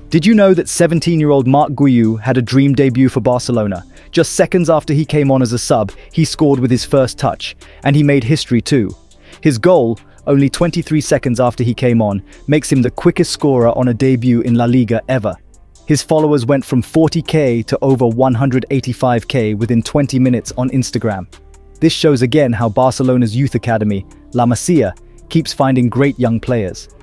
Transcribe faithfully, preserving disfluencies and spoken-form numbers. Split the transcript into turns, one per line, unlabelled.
Did you know that seventeen-year-old Marc Guiu had a dream debut for Barcelona? Just seconds after he came on as a sub, he scored with his first touch, and he made history too. His goal, only twenty-three seconds after he came on, makes him the quickest scorer on a debut in La Liga ever. His followers went from forty K to over one hundred eighty-five K within twenty minutes on Instagram. This shows again how Barcelona's youth academy, La Masia, keeps finding great young players.